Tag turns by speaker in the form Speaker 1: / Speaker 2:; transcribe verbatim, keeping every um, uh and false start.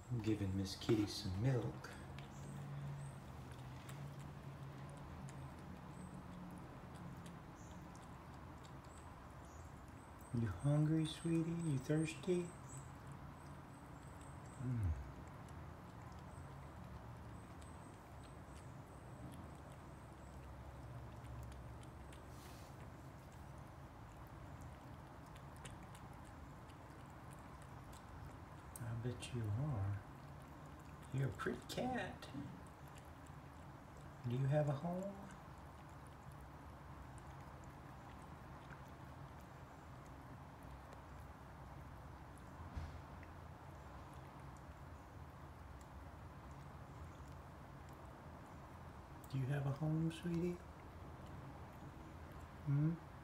Speaker 1: I'm giving Miss Kitty some milk. You hungry, sweetie? You thirsty? Mm. I bet you are. You're a pretty cat. Do you have a home? Do you have a home, sweetie? Hmm?